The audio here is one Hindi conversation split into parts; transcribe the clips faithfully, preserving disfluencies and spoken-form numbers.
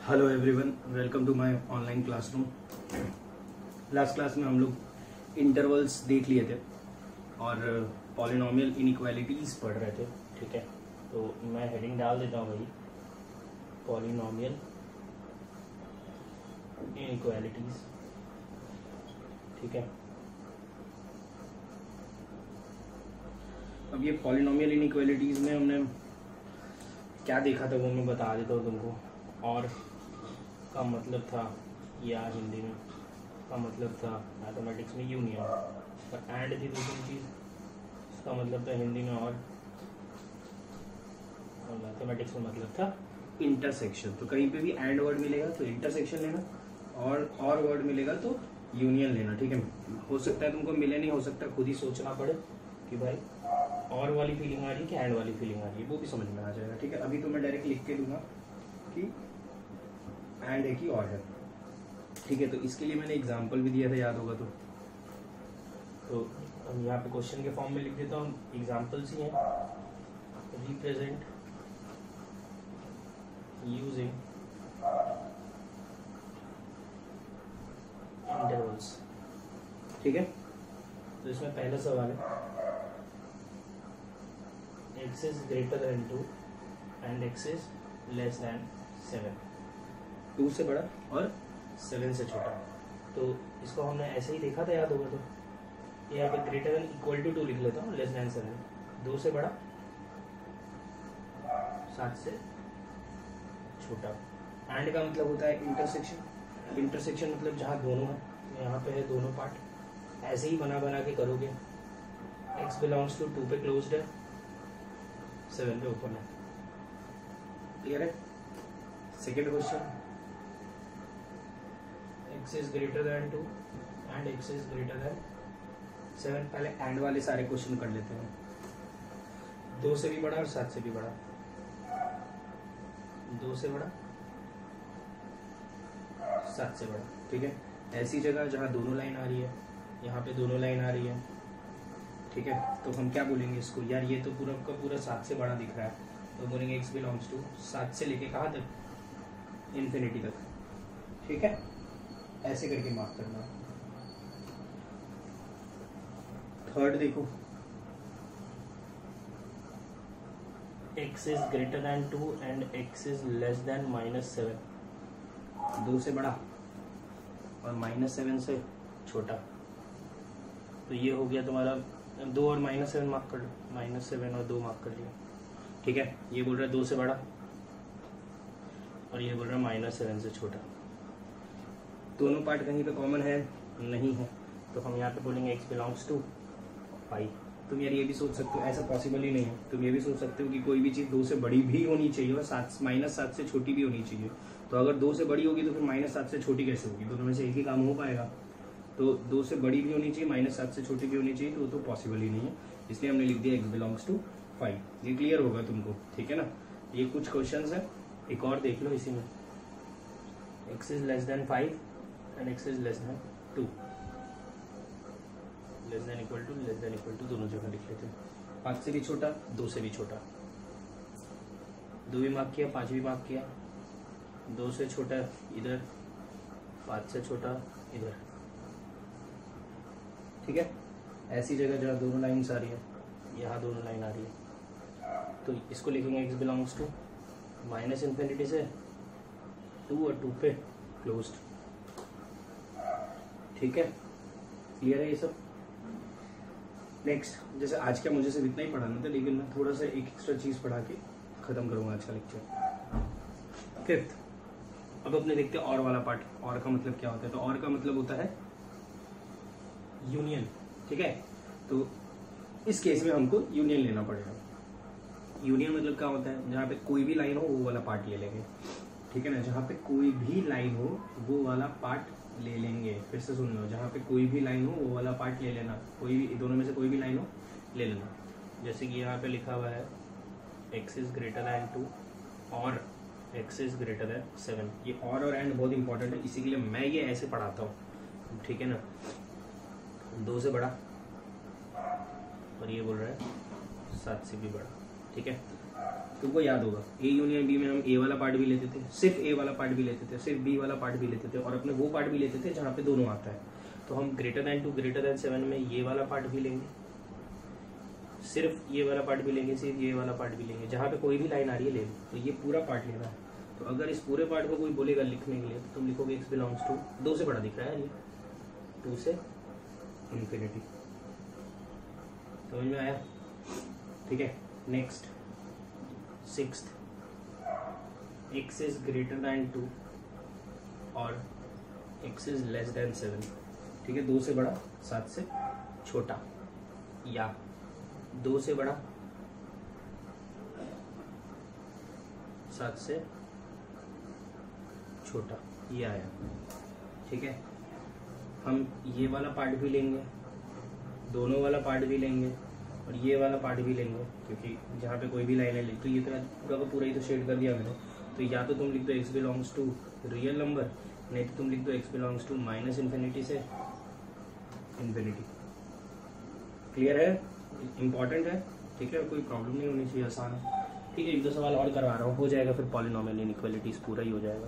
Hello everyone, welcome to my online classroom. Last class में हम लोग इंटरवल्स देख लिए थे और पॉलिनोमियल इनइक्वालिटीज पढ़ रहे थे। ठीक है, तो मैं हेडिंग डाल देता हूँ भाई, पॉलिनोमियल इनइक्वालिटीज। ठीक है, अब ये पॉलिनोमियल इनइक्वालिटीज में हमने क्या देखा था वो मैं बता देता हूँ तुमको। और का मतलब था, या हिंदी में का मतलब था मैथमेटिक्स में यूनियन, और एंड थी दूसरी चीज़, इसका मतलब था हिंदी में और, और मैथमेटिक्स में मतलब था इंटरसेक्शन। तो कहीं पे भी एंड वर्ड मिलेगा तो इंटरसेक्शन लेना, और और वर्ड मिलेगा तो यूनियन लेना। ठीक है, हो सकता है तुमको मिले, नहीं हो सकता खुद ही सोचना पड़े कि भाई और वाली फीलिंग आ रही है कि एंड वाली फीलिंग आ रही है, वो भी समझ में आ जाएगा। ठीक है, अभी तो मैं डायरेक्ट लिख के दूंगा कि एंड है कि और है। ठीक है, तो इसके लिए मैंने एग्जांपल भी दिया था, याद होगा तो तो हम यहाँ पे क्वेश्चन के फॉर्म में लिख देता हूँ, एग्जांपल्स ही हैं। Represent using intervals. ठीक है, तो इसमें पहला सवाल है, x is greater than two and x is less than seven. Two से बड़ा और सेवन से छोटा। तो इसको हमने ऐसे ही देखा था, याद होगा तो यहाँ पे greater than equal to two लिख लेता हूँ, लेस देन सेवन। दो से बड़ा, सात से छोटा। एंड का मतलब होता है इंटरसेक्शन। इंटरसेक्शन मतलब जहाँ दोनों है, यहाँ पे है दोनों पार्ट। ऐसे ही बना बना के करोगे। x बिलोंग्स टू टू पे क्लोज्ड है, सेवन पे ओपन है। क्लियर है? Second question, x is greater than two and x is greater than seven. पहले एंड वाले सारे क्वेश्चन कर लेते हैं। दो से भी बड़ा और सात से भी बड़ा। दो से बड़ा, सात से बड़ा। ठीक है, ऐसी जगह जहां दोनों लाइन आ रही है, यहाँ पे दोनों लाइन आ रही है। ठीक है, तो हम क्या बोलेंगे इसको, यार ये तो पूरा का पूरा सात से बड़ा दिख रहा है, तो बोलेंगे x बिलोंग्स टू सात से लेके कहाँ तक, इन्फिनिटी तक। ठीक है, ऐसे करके मार्क करना। थर्ड देखो, x is greater than two and x is less than minus seven. दो से बड़ा और माइनस सेवन से छोटा। तो ये हो गया तुम्हारा, दो और माइनस सेवन मार्क कर लो, माइनस सेवन और दो मार्क कर लिया। ठीक है, ये बोल रहा है दो से बड़ा और ये बोल रहा है माइनस सेवन से छोटा। दोनों पार्ट कहीं पे कॉमन है नहीं है, तो हम यहाँ पे बोलेंगे x बिलोंग्स टू फाइव। तुम यार ये भी सोच सकते हो, ऐसा पॉसिबल ही नहीं है। तुम ये भी सोच सकते हो कि कोई भी चीज़ दो से बड़ी भी होनी चाहिए और सात माइनस सात से छोटी भी होनी चाहिए। तो अगर दो से बड़ी होगी तो फिर माइनस सात से छोटी कैसे होगी? दोनों में से एक ही काम हो पाएगा। तो दो से बड़ी भी होनी चाहिए, माइनस सात से छोटी भी होनी चाहिए, तो वो तो पॉसिबल ही नहीं है। इसलिए हमने लिख दिया x बिलोंग्स टू फाइव। ये क्लियर होगा तुमको? ठीक है ना, ये कुछ क्वेश्चंस है, एक और देख लो इसी में। x is less than five and x is less than two. Less than equal to, less than equal to दोनों जगह लिख लेते हैं। पाँच से भी छोटा, दो से भी छोटा। दो भी मार्क किया, पाँच भी मार्क किया। दो से छोटा इधर, पाँच से छोटा इधर। ठीक है, ऐसी जगह जहाँ दोनों लाइन्स आ रही है, यहाँ दोनों लाइन आ रही है, तो इसको लिखेंगे x belongs to minus infinity से टू और टू पे क्लोज्ड। ठीक है, क्लियर है ये सब? नेक्स्ट, जैसे आज का मुझे सिर्फ इतना ही पढ़ाना था, लेकिन मैं थोड़ा सा एक एक्स्ट्रा चीज पढ़ा के खत्म करूंगा आज का लेक्चर। फिफ्थ, अब अपने देखते हैं और वाला पार्ट। और का मतलब क्या होता है? तो और का मतलब होता है यूनियन। ठीक है, तो इस केस में हमको यूनियन लेना पड़ेगा। यूनियन मतलब क्या होता है? जहाँ पे कोई भी लाइन हो वो वाला पार्ट ले लेंगे। ठीक है ना, जहाँ पे कोई भी लाइन हो वो वाला पार्ट ले लेंगे। फिर से सुन लो, जहाँ पे कोई भी लाइन हो वो वाला पार्ट ले लेना। कोई भी, दोनों में से कोई भी लाइन हो ले लेना। जैसे कि यहाँ पे लिखा हुआ है x is greater than two और x is greater than seven. ये और और एंड बहुत इंपॉर्टेंट है, इसी के लिए मैं ये ऐसे पढ़ाता हूँ। ठीक है ना, दो से बड़ा और ये बोल रहा है सात से भी बड़ा। ठीक है, तुमको याद होगा ए यूनियन बी में हम ए वाला पार्ट भी लेते थे, सिर्फ ए वाला पार्ट भी लेते थे, सिर्फ बी वाला पार्ट भी लेते थे, और अपने वो पार्ट भी लेते थे जहाँ पे दोनों आता है। तो हम greater than two greater than seven में ये वाला पार्ट भी लेंगे, सिर्फ ये वाला पार्ट भी लेंगे, सिर्फ ये वाला पार्ट भी लेंगे, जहाँ पे कोई भी लाइन आ रही है ले लो। तो ये पूरा पार्ट लेना है। तो अगर इस पूरे पार्ट को कोई बोलेगा लिखने के लिए तो तुम लिखोगे एक्स बिलोंग्स टू, दो से बड़ा दिख रहा है ये, टू से इन्फिनिटी। समझ में आया? ठीक है। Next sixth, x is greater than two और x is less than seven. ठीक है, दो से बड़ा सात से छोटा, या दो से बड़ा सात से छोटा, ये आया। ठीक है, हम ये वाला पार्ट भी लेंगे, दोनों वाला पार्ट भी लेंगे और ये वाला पार्ट भी लेंगे, क्योंकि जहाँ पे कोई भी लाइन है तो ये तो पूरा का पूरा ही तो शेड कर दिया मैंने। तो या तो तुम लिख दो x belongs to real number, नहीं तो तुम लिख दो x belongs to minus infinity से इन्फिनिटी। क्लियर है? इंपॉर्टेंट है। ठीक है, कोई प्रॉब्लम नहीं होनी चाहिए, आसान है। ठीक है, एक दो सवाल और करवा रहा हूँ, हो जाएगा फिर पॉलिनोमियल इनइक्वालिटीज पूरा ही हो जाएगा।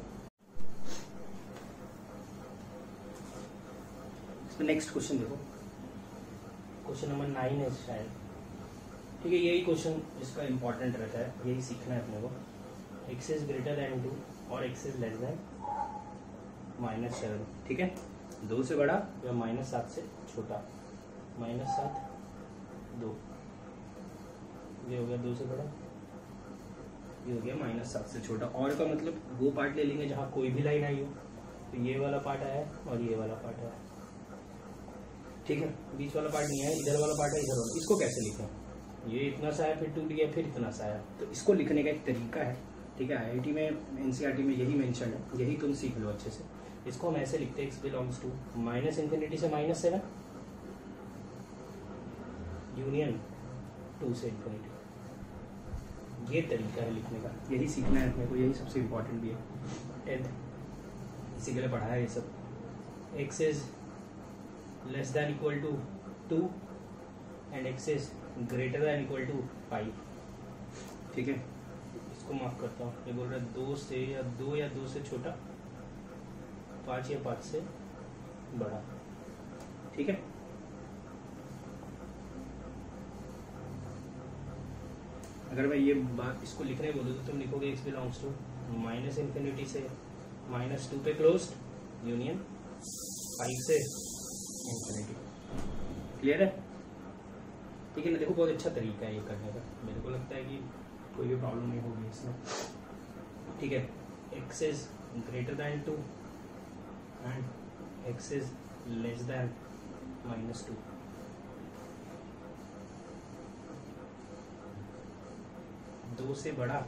इसमें नेक्स्ट क्वेश्चन देखो, क्वेश्चन नंबर नाइन है शायद। ठीक है, यही क्वेश्चन इसका इंपॉर्टेंट रहता है, यही सीखना है अपने को। X is greater than two और x is less than minus seven. ठीक है, दो से बड़ा या माइनस सात से छोटा, माइनस सात दो, ये हो गया दो से बड़ा, ये हो गया माइनस सात से छोटा। और का मतलब वो पार्ट ले लेंगे जहाँ कोई भी लाइन आई हो। तो ये वाला पार्ट आया और ये वाला पार्ट आया। ठीक है, बीच वाला पार्ट नहीं है, इधर वाला पार्ट है, इधर वाला। इसको कैसे लिखें? ये इतना सा है, फिर टूट गया, फिर इतना सा है। तो इसको लिखने का एक तरीका है। ठीक है, आईआईटी में, एनसीईआरटी में यही मेंशन है, यही तुम सीख लो अच्छे से। इसको हम ऐसे लिखते हैं, x belongs to minus infinity से माइनस सेवन यूनियन टू से इन्फिनिटी। ये तरीका है लिखने का, यही सीखना है अपने को, यही सबसे इम्पोर्टेंट भी है। टेंथ इसी के लिए पढ़ा है ये सब। X is less than equal to two and x is greater than equal to five. ठीक है, इसको माफ करता हूँ। ये बोल रहा है दो से या दो या दो से छोटा, पाँच या पाँच से बड़ा। ठीक है, अगर मैं ये बात इसको लिखने बोलूँ तो तुम लिखोगे x belongs to minus infinity से माइनस टू पे क्लोज्ड यूनियन फाइव से इन्फिनिटी। क्लियर है? ठीक है ना? देखो, बहुत अच्छा तरीका है ये करने का, मेरे को लगता है कि कोई भी प्रॉब्लम नहीं होगी इसमें। ठीक है, x is greater than two and x is less than minus two. दो से बड़ा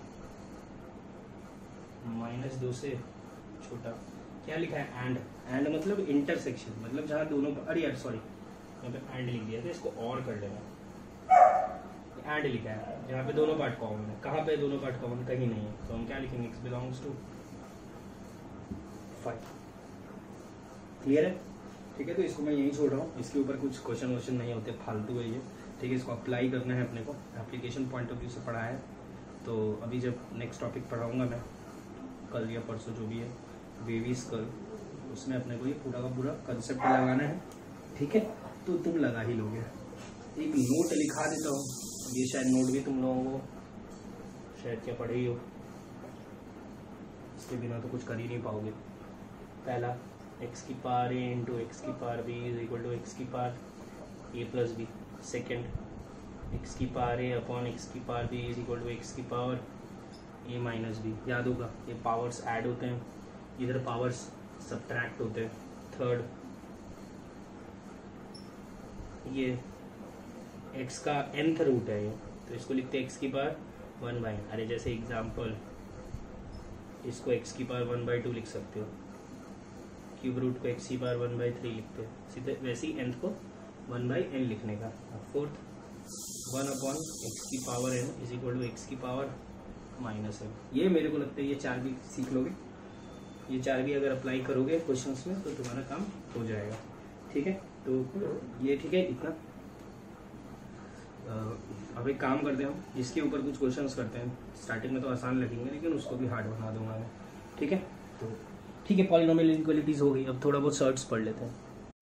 माइनस दो से छोटा। क्या लिखा है? एंड। एंड मतलब इंटरसेक्शन, मतलब जहाँ दोनों, अरे यार सॉरी, यहाँ पे एंड लिख दिया था, इसको और कर लेना। एंड लिखा है जहाँ पे दोनों पार्ट कॉमन है। कहाँ पे दोनों पार्ट कॉमन? कहीं नहीं है। तो हम क्या लिखेंगे? X belongs to five. Clear है? ठीक है, तो इसको मैं यही छोड़ रहा हूँ, इसके ऊपर कुछ क्वेश्चन वोश्चन नहीं होते, फालतू है ये। ठीक है, इसको अप्लाई करना है अपने को, एप्लीकेशन पॉइंट ऑफ व्यू से पढ़ा है। तो अभी जब नेक्स्ट टॉपिक पढ़ाऊँगा मैं, कल या परसों जो भी है, बेबीज कल, उसमें अपने को ये पूरा का पूरा कंसेप्ट लगाना है। ठीक है, तो तुम लगा ही लोगे। एक नोट लिखा देता हूँ, ये शायद नोट भी तुम लोगों को शायद क्या पढ़े ही हो, इसके बिना तो कुछ कर ही नहीं पाओगे। पहला, एक्स की पावर ए इंटू एक्स की power b is equal to x की power a plus b. Second, x की पावर ए अपॉन एक्स की power b is equal to x की पावर ए माइनस बी। याद होगा, ये पावर्स ऐड होते हैं, इधर पावर्स सब्ट्रैक्ट होते हैं। थर्ड, ये x का nth रूट है ये, तो इसको लिखते हैं x की पावर वन बाई, अरे जैसे एग्जाम्पल इसको x की पावर वन बाई टू लिख सकते हो, क्यूब रूट को x की पावर वन बाई थ्री लिखते हैं, सीधे वैसे ही nth को वन बाई एन लिखने का। फोर्थ, वन अपॉन एक्स की power n is equal to x की पावर माइनस एन। ये मेरे को लगता है ये चार भी सीख लोगे, ये चार भी अगर अप्लाई करोगे क्वेश्चंस में तो तुम्हारा काम हो जाएगा। ठीक है, तो ये ठीक है इतना। अब एक काम करते हैं हम, इसके ऊपर कुछ क्वेश्चंस करते हैं। स्टार्टिंग में तो आसान लगेंगे लेकिन उसको भी हार्ड बना दूंगा मैं, ठीक है। तो ठीक है, पॉलिनोमियल इनइक्वालिटीज हो गई। अब थोड़ा बहुत सर्ट्स पढ़ लेते हैं।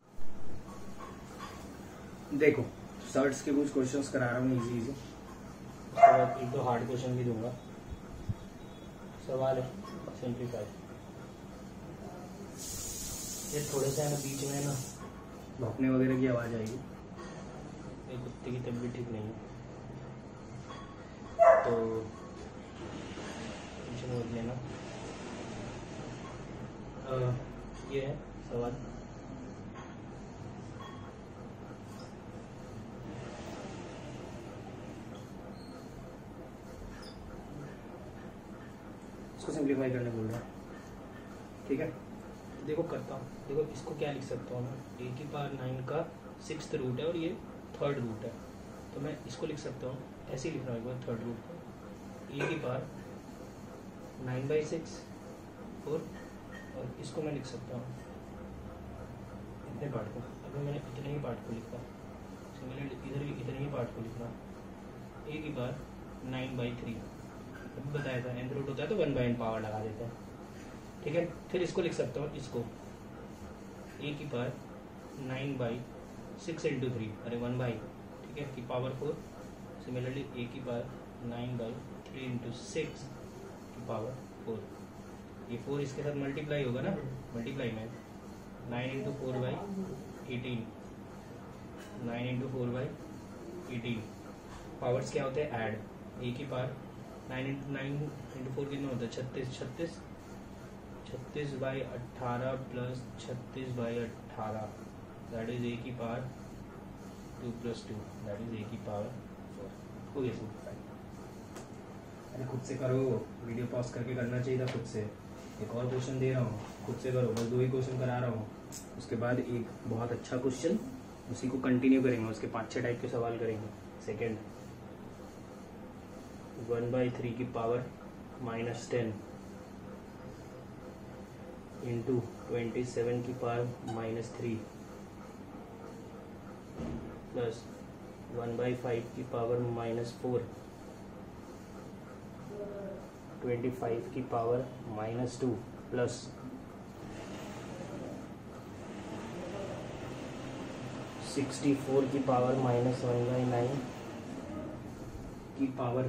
देखो सर्ट्स के कुछ क्वेश्चंस करा रहा हूँ इजी इजी, उसके बाद एक दो हार्ड क्वेश्चन भी दूंगा। सवाल है सिंप्लीफाई। ये थोड़े से ना बीच में ना भौंकने वगैरह की आवाज़ आएगी, ये कुत्ते की तबीयत ठीक नहीं है तो टेंशन मत लेना। ये है सवाल। इसको सिंप्लीफाई करने बोल रहा है, ठीक है। देखो करता हूँ, देखो इसको क्या लिख सकता हूँ मैं, ए की पावर नाइन का सिक्स्थ रूट है और ये थर्ड रूट है, तो मैं इसको लिख सकता हूँ ऐसे ही लिख रहा हूँ एक बार थर्ड रूट को, ए की power nine by six four, और इसको मैं लिख सकता हूँ इतने पार्ट को। अगर मैंने इतने ही पार्ट को लिखा, सिमिलरली इधर भी इतने ही पार्ट को लिखना, ए की पावर नाइन बाई थ्री, अभी बताया था एन रूट होता है तो वन बाई एन पावर लगा देते हैं, ठीक है। फिर इसको लिख सकता हूँ, इसको ए की power nine by six into three, अरे वन बाई, ठीक है, की पावर फोर। सिमिलरली ए की power nine by three into six की पावर फोर, ये फोर इसके साथ मल्टीप्लाई होगा ना, मल्टीप्लाई में nine into four by eighteen, nine into four by eighteen. Powers क्या होते हैं, ऐड। ए की power nine into nine into four कितना होता है, छत्तीस, छत्तीस छत्तीस बाई अट्ठारह प्लस छत्तीस बाई अट्ठारह, दैट इज ए की power two plus two, that is a की पावर फोर। हो गया सिंप्लीफाई। अरे खुद से करो, वीडियो पॉज करके करना चाहिए था खुद से। एक और क्वेश्चन दे रहा हूँ, खुद से करो, बस दो ही क्वेश्चन करा रहा हूँ। उसके बाद एक बहुत अच्छा क्वेश्चन, उसी को कंटिन्यू करेंगे, उसके पाँच छः टाइप के सवाल करेंगे। सेकेंड, वन बाई थ्री की power minus ten into twenty seven की power minus three plus one by five की power minus four, twenty five की power minus two plus sixty four की power minus one by nine की पावर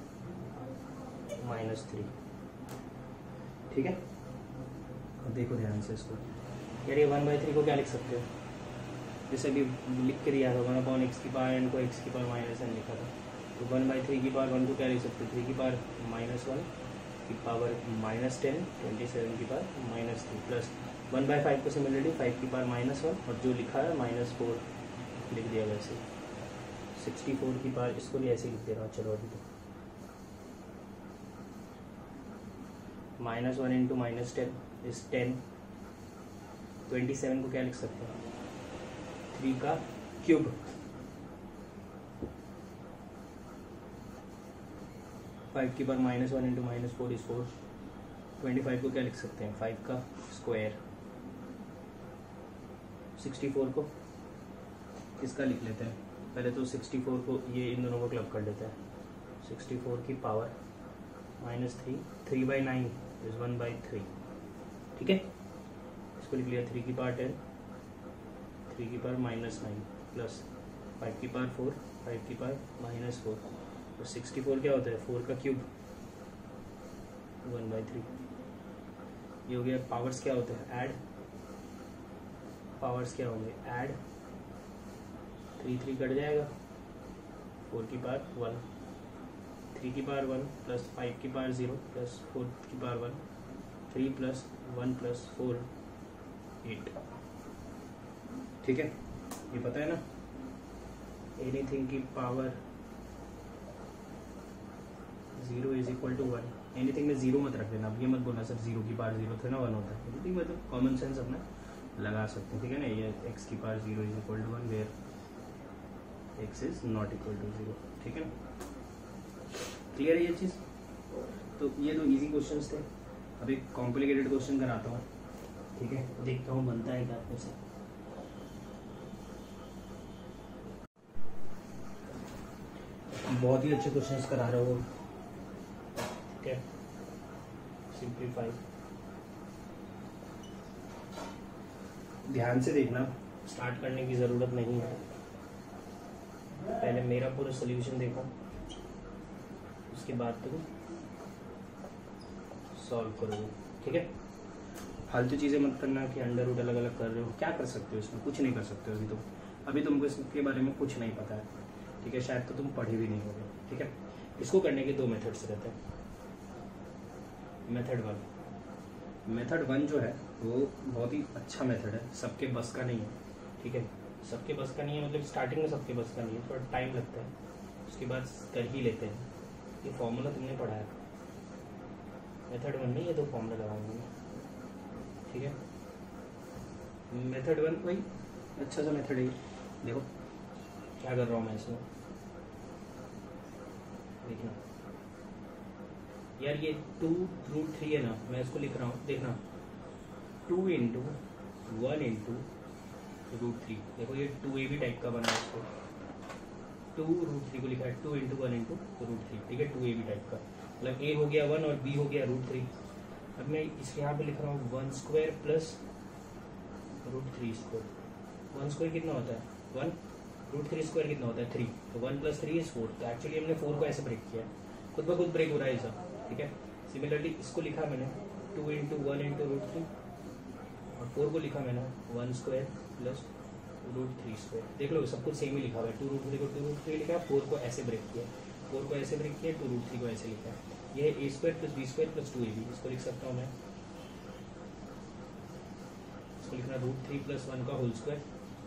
माइनस थ्री, ठीक है। अब देखो ध्यान से इसको, यार ये वन बाई थ्री को क्या लिख सकते हो, जैसे अभी लिख के दिया था वन अपॉन एक्स की पावर एन को एक्स की पावर माइनस एन लिखा था, तो वन बाई थ्री की पावर वन को क्या लिख सकते हो, थ्री की पावर माइनस वन की power minus ten, twenty seven की power minus three plus one by five को सिमिलरली फाइव की पावर माइनस वन, और जो लिखा है माइनस फोर लिख दिया वैसे, सिक्सटी फोर की पावर इसको भी ऐसे लिख दे रहा हूँ। चलो अभी तो minus one into minus ten is ten, twenty seven को क्या लिख सकते हैं, थ्री का क्यूब, फाइव की power minus one into minus four is four, twenty five को क्या लिख सकते हैं, फाइव का स्क्वायर, सिक्सटी फोर को इसका लिख लेते हैं पहले तो, सिक्सटी फोर को ये इन दोनों को क्लब कर लेते हैं, सिक्सटी फोर की power minus three, three by nine is one by three, ठीक है। इसको लिख लिया, थ्री की पावर टेन, थ्री की power minus nine plus five की पावर फोर, फाइव की पावर माइनस फोर, तो सिक्सटी फोर क्या होता है, फोर का क्यूब, वन बाई थ्री। ये हो गया। पावर्स क्या होते हैं, ऐड, पावर्स क्या होंगे, ऐड, थ्री थ्री कट जाएगा, फोर की पावर वन, थ्री की पावर वन प्लस फाइव की पावर ज़ीरो प्लस फोर की power one, three plus one plus four eight, ठीक है। ये पता है ना, एनीथिंग की power zero is equal to one, anything में जीरो मत रख देना। अब ये मत बोलना सर जीरो की पावर जीरो थे ना वन होता है, एनीथिंग में तो कॉमन सेंस अपना लगा सकते हैं, ठीक है ना। ये एक्स की power zero is equal to one where x is not equal to zero, ठीक है ना। क्लियर है ये चीज़। तो ये दो इजी क्वेश्चंस थे। अब एक कॉम्प्लिकेटेड क्वेश्चन कराता हूँ, ठीक है, देखता हूँ बनता है क्या आपने से। बहुत ही अच्छे क्वेश्चंस करा रहे हो, ठीक है। सिंप्लीफाई, ध्यान से देखना, स्टार्ट करने की ज़रूरत नहीं है, पहले मेरा पूरा सोल्यूशन देखो, उसके बाद तुम सॉल्व करोगे, ठीक है। फालतू चीज़ें मत करना कि अंडर रूट अलग अलग कर रहे हो, क्या कर सकते हो इसमें, कुछ नहीं कर सकते हो अभी तो, अभी तुमको इसके बारे में कुछ नहीं पता है, ठीक है। शायद तो तुम पढ़े भी नहीं होगे, ठीक है। इसको करने के दो मेथड्स रहते हैं। मेथड वन, मेथड वन जो है वो बहुत ही अच्छा मेथड है, सबके बस का नहीं है, ठीक है। सबके बस का नहीं है मतलब स्टार्टिंग में सबके बस का नहीं है, थोड़ा टाइम लगता है, उसके बाद कर ही लेते हैं। ये फॉर्मूला तुमने पढ़ा है, मेथड वन में ये दो फॉर्मूला लगाऊंगा मैं, ठीक है। मेथड वन वही अच्छा सा मेथड है। देखो क्या कर रहा हूँ मैं इसमें, देखना यार, ये टू रूट थ्री है ना, मैं इसको लिख रहा हूँ, देखना two into one into root three. देखो ये टू ए बी टाइप का बना है, इसको टू रूट थ्री को लिखा है two into one into root three, ठीक है। टू ए बी टाइप का मतलब ए हो गया वन और बी हो गया रूट थ्री। अब मैं इसके यहाँ पे लिख रहा हूँ one square plus root three square. One square कितना होता है वन, रूट थ्री स्क्वायर कितना होता है थ्री, तो one plus three is four. तो एक्चुअली हमने फोर को ऐसे ब्रेक किया है, खुद ब खुद ब्रेक हो रहा है ऐसा, ठीक है। सिमिलरली इसको लिखा मैंने two into one into root three, और फोर को लिखा मैंने one square plus root three square. देख लो सब कुछ सेम ही लिखा हुआ है, टू रूट थ्री को टू रूट थ्री लिखा है, फोर को ऐसे ब्रेक किया, फोर को ऐसे ब्रेक किया, टू रूट थ्री को ऐसे लिखा है। ये a square plus B square plus two A B, इसको लिख सकता हूँ मैं, इसको लिखना रूट थ्री प्लस वन का होल स्क्वायर,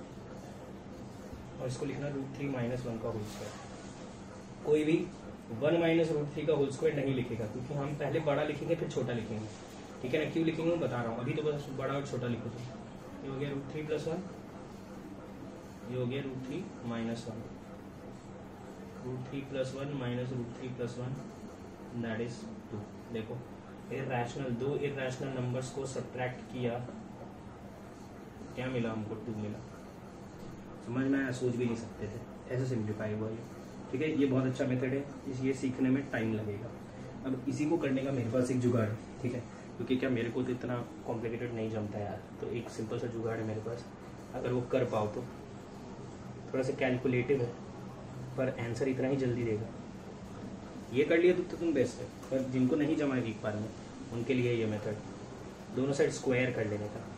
और इसको लिखना रूट थ्री माइनस वन का होल स्क्वायर। कोई भी वन माइनस रूट थ्री का होल स्क्वायर नहीं लिखेगा, क्योंकि हम पहले बड़ा लिखेंगे फिर छोटा लिखेंगे, ठीक है ना। क्यों लिखेंगे मैं बता रहा हूँ, अभी तो बस बड़ा और छोटा लिखो। तो ये हो गया रूट थ्री प्लस वन, ये हो गया root three minus one, root three plus one minus root three plus one that is two. देखो इरैशनल, दो इरैशनल नंबर्स को सब्ट्रैक्ट किया, क्या मिला हमको, टू मिला। समझ में आया, सोच भी नहीं सकते थे, ऐसे सिंप्लीफाई हुआ ये, ठीक है। ये बहुत अच्छा मेथड है, इस ये सीखने में टाइम लगेगा। अब इसी को करने का मेरे पास एक जुगाड़ है, ठीक है, क्योंकि क्या मेरे को तो इतना कॉम्प्लिकेटेड नहीं जमता यार, तो एक सिंपल सा जुगाड़ है मेरे पास, अगर वो कर पाओ तो। थोड़ा सा कैलकुलेटिव है पर आंसर इतना ही जल्दी देगा। ये कर लिया तो तुम बेस्ट है, पर जिनको नहीं जमा है एक बार में उनके लिए ये मेथड, दोनों साइड स्क्वायर कर लेने का,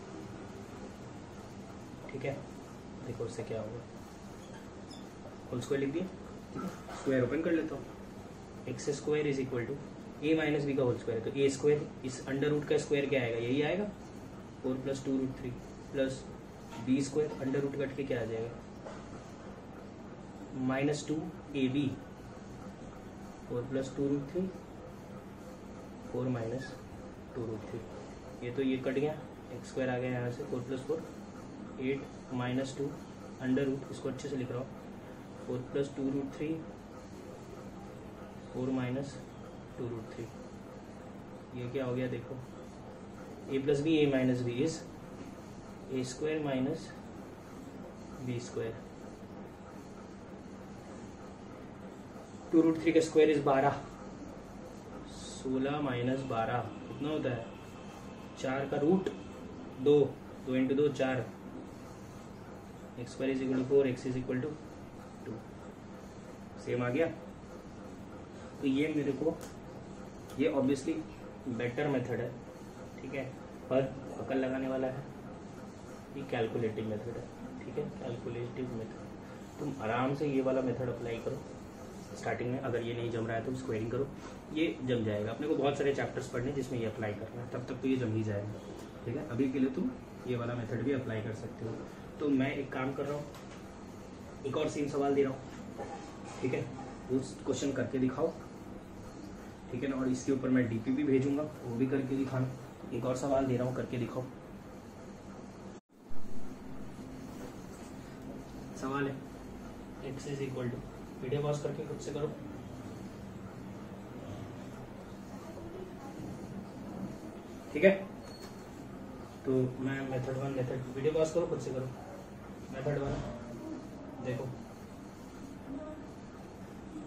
ठीक है। देखो उससे क्या होगा, होल स्क्वायर लिख दिया, स्क्वायर ओपन कर लेता हूँ, x square is equal to a minus b का होल स्क्वायर है, तो ए स्क्वायर इस अंडर रूट का स्क्वायर क्या आएगा, यही आएगा, four plus two root three plus B square, under root cut के क्या आ जाएगा, माइनस टू ए b, four plus two root three, four minus two root three, ये तो ये कट गया, एक्स स्क्वायर आ गया यहाँ से, four plus four eight minus two under root, इसको अच्छे से लिख रहा हूँ, four plus two root three, four minus two root three, ये क्या हो गया देखो, A plus B A minus B is A square minus B square, two root three का स्क्वायर इज बारह, सोलह माइनस बारह कितना होता है, चार का रूट दो, दो इंटू दो चार, x square is equal to four, x is equal to two, same आ गया। तो ये मेरे को, ये ऑब्वियसली बेटर मेथड है, ठीक है, पर अकल लगाने वाला है, ये कैलकुलेटिव मेथड है, ठीक है, कैलकुलेटिव मेथड। तुम आराम से ये वाला मेथड अप्लाई करो स्टार्टिंग में, अगर ये नहीं जम रहा है तो स्क्वायरिंग करो, ये जम जाएगा। अपने को बहुत सारे चैप्टर्स पढ़ने जिसमें ये अप्लाई करना है, तब तक तो ये जम ही जाएगा, ठीक है। अभी के लिए तुम ये वाला मेथड भी अप्लाई कर सकते हो। तो मैं एक काम कर रहा हूँ, एक और सेम सवाल दे रहा हूँ, ठीक है, उस क्वेश्चन करके दिखाओ, ठीक है ना, और इसके ऊपर मैं डीपी भी भेजूंगा, वो भी करके दिखाना। एक और सवाल दे रहा हूँ, करके दिखाओ। सवाल है x is equal to, video pause करके खुद से करो, ठीक है। तो मैं method one, method video pause करो खुद से करो, मेथड वन देखो,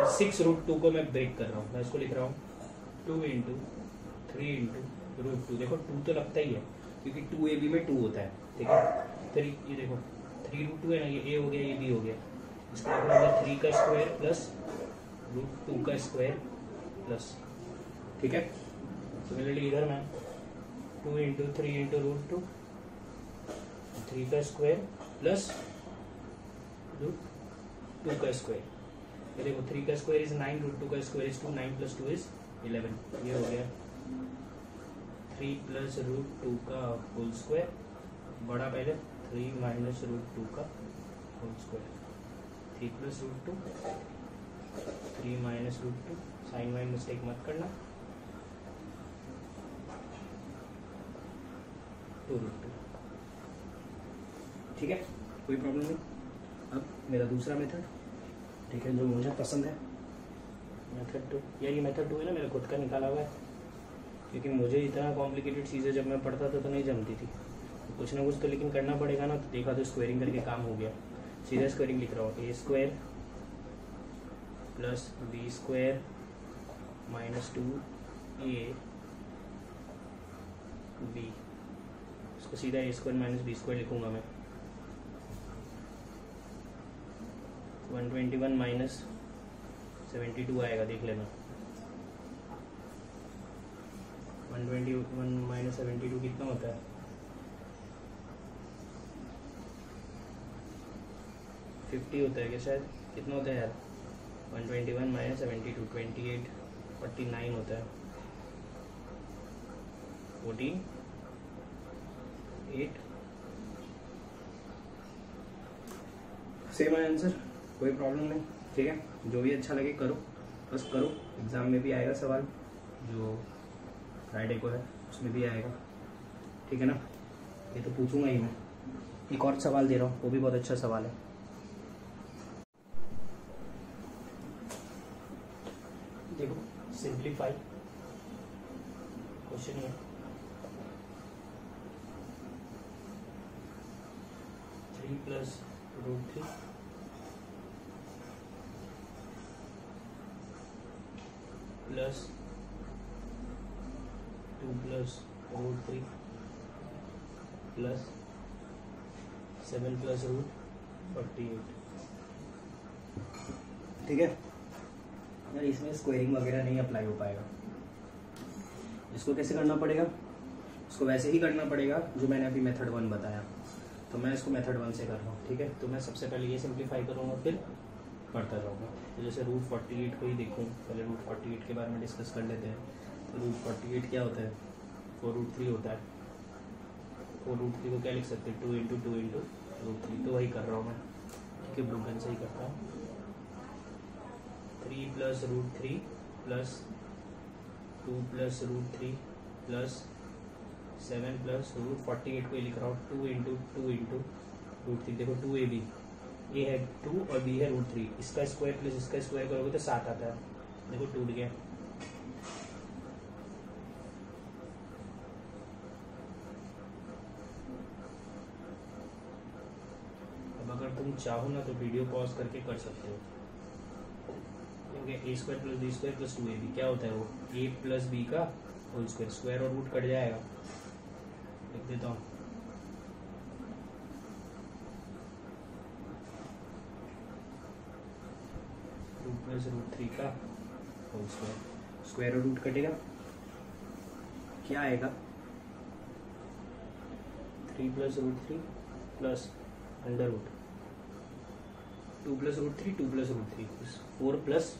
सिक्स रूट टू को मैं ब्रेक कर रहा हूँ, मैं इसको लिख रहा हूँ two into three into root two. देखो टू तो लगता ही है क्योंकि टू ए बी में टू होता है, ठीक है। थ्री, ये देखो थ्री रूट टू है ना, ये ए हो गया, ये बी हो गया, इसको लिखना होगा थ्री का स्क्वायर प्लस रूट टू का स्क्वायर प्लस, ठीक है। सिमिलरली इधर मैं two into three into root two, three का स्क्वायर प्लस रूट टू का स्क्वायर। ये देखो थ्री का square is nine, root two का square is two, nine plus two is eleven, ये हो गया थ्री प्लस रूट टू का होल स्क्वायर, बड़ा पहले थ्री माइनस रूट टू का whole square, three plus root two, three minus root two, sign wise mistake मत करना, टू रूट टू, ठीक है, कोई प्रॉब्लम नहीं। अब मेरा दूसरा मेथड, ठीक है, जो मुझे पसंद है, मेथड टू। यार ये मेथड टू है ना, मेरा खुद का निकाला हुआ है, क्योंकि मुझे इतना कॉम्प्लिकेटेड चीज़ें जब मैं पढ़ता था तो नहीं जमती थी, तो कुछ ना कुछ तो लेकिन करना पड़ेगा ना। तो देखा तो स्क्वायरिंग करके काम हो गया, सीधा स्क्वायरिंग लिख रहा हूँ, A square plus B square minus two A B, इसको सीधा A square minus B square लिखूंगा मैं। One twenty one minus seventy two आएगा, देख लेना। One twenty one minus seventy two कितना होता है? फिफ्टी होता है क्या शायद? कितना होता है यार? One twenty one minus seventy two, twenty eight, forty nine होता है, फोर्टीन एट, सेम है आंसर, कोई प्रॉब्लम नहीं, ठीक है। जो भी अच्छा लगे करो, बस करो। एग्जाम में भी आएगा सवाल, जो फ्राइडे को है उसमें भी आएगा, ठीक है ना। ये तो पूछूंगा ही मैं। एक और सवाल दे रहा हूँ, वो भी बहुत अच्छा सवाल है। देखो सिंप्लीफाई क्वेश्चन है, three plus root three plus two plus root three plus seven plus root forty eight, ठीक है। यार इसमें स्क्वायरिंग वगैरह नहीं अप्लाई हो पाएगा। इसको कैसे करना पड़ेगा? इसको वैसे ही करना पड़ेगा जो मैंने अभी मेथड वन बताया, तो मैं इसको मेथड वन से कर रहा हूँ, ठीक है। तो मैं सबसे पहले ये सिंप्लीफाई करूँगा, फिर करता जाऊँगा। तो जैसे रूट फोर्टी एट को ही देखूँ, पहले रूट फोर्टी एट के बारे में डिस्कस कर लेते हैं। तो रूट फोर्टी एट क्या होता है? फोर रूट थ्री होता है। फोर रूट थ्री को क्या लिख सकते हैं? Two into two into root three. तो वही कर रहा हूँ मैं, ठीक है, ब्लू पेन से ही करता हूँ। Three plus root three plus two plus root three plus seven plus root forty eight को लिख रहा हूँ, two into two into root three. देखो टू ए बी, ए है टू और बी है रूट थ्री, इसका स्क्वायर प्लस इसका स्क्वायर करोगे तो सात आता है। देखो टूट गया। अब अगर तुम चाहो ना तो वीडियो पॉज करके कर सकते हो, क्योंकि A square plus B square plus two A B क्या होता है? वो ए प्लस बी का होल स्क्वायर, स्क्वायर और रूट कट जाएगा। लिख देता हूँ, टू प्लस रूट थ्री का होल स्क्वायर, स्क्वायर और रूट कटेगा, क्या आएगा? Three plus root three plus under root two plus root three, two plus root three, four plus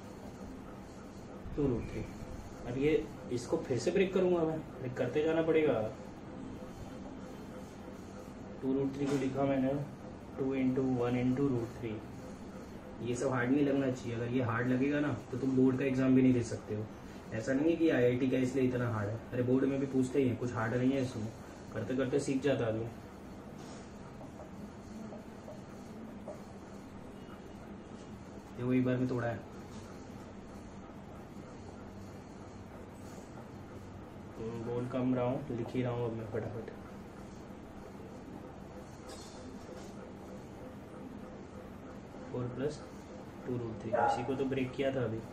two root three. अब ये इसको फिर से ब्रेक करूंगा मैं, करते जाना पड़ेगा। टू रूट थ्री को लिखा मैंने two into one into root three. ये सब हार्ड नहीं लगना चाहिए। अगर ये हार्ड लगेगा ना तो तुम बोर्ड का एग्जाम भी नहीं दे सकते हो। ऐसा नहीं है कि आईआईटी का इसलिए इतना हार्ड है, अरे बोर्ड में भी पूछते ही हैं, कुछ हार्ड नहीं है इसमें, करते करते सीख जाता आदमी। ये वो एक बार में तोड़ा है, बोल कम रहा हूँ, लिख ही रहा हूँ अब मैं फटाफट। Four plus two root three, इसी को तो ब्रेक किया था अभी।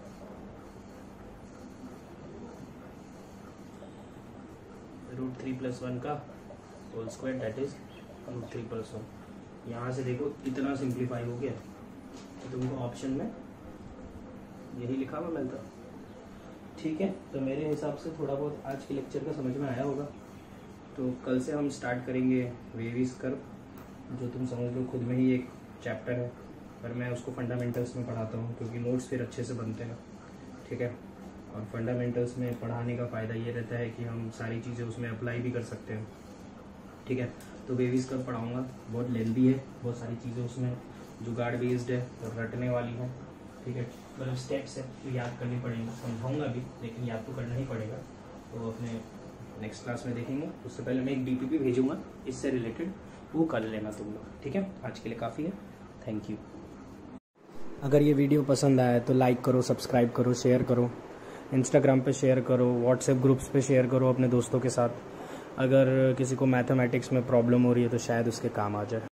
रूट थ्री प्लस वन का whole square that is root three plus one. यहाँ से देखो इतना सिंप्लीफाई हो गया, तो तुमको ऑप्शन में यही लिखा हुआ मिलता। ठीक है, तो मेरे हिसाब से थोड़ा बहुत आज के लेक्चर का समझ में आया होगा। तो कल से हम स्टार्ट करेंगे वेवीज कर्व, जो तुम समझ लो खुद में ही एक चैप्टर है, पर मैं उसको फंडामेंटल्स में पढ़ाता हूँ क्योंकि नोट्स फिर अच्छे से बनते हैं। ठीक है, और फंडामेंटल्स में पढ़ाने का फ़ायदा ये रहता है कि हम सारी चीज़ें उसमें अप्लाई भी कर सकते हैं। ठीक है, तो वेवीज कर्व पढ़ाऊँगा, बहुत लेंदी है, बहुत सारी चीज़ें उसमें जुगाड़ बेस्ड है और रटने वाली है। ठीक है, मतलब स्टेप्स है तो याद करनी पड़ेंगी, समझाऊंगा भी लेकिन याद तो करना ही पड़ेगा। तो अपने नेक्स्ट क्लास में देखेंगे। उससे पहले मैं एक डीपीपी भेजूंगा इससे रिलेटेड, वो कर लेना तुम लोग। ठीक है, आज के लिए काफ़ी है, थैंक यू। अगर ये वीडियो पसंद आया तो लाइक करो, सब्सक्राइब करो, शेयर करो, इंस्टाग्राम पे शेयर करो, व्हाट्सएप ग्रुप्स पे शेयर करो अपने दोस्तों के साथ। अगर किसी को मैथमेटिक्स में प्रॉब्लम हो रही है तो शायद उसके काम आ जाए।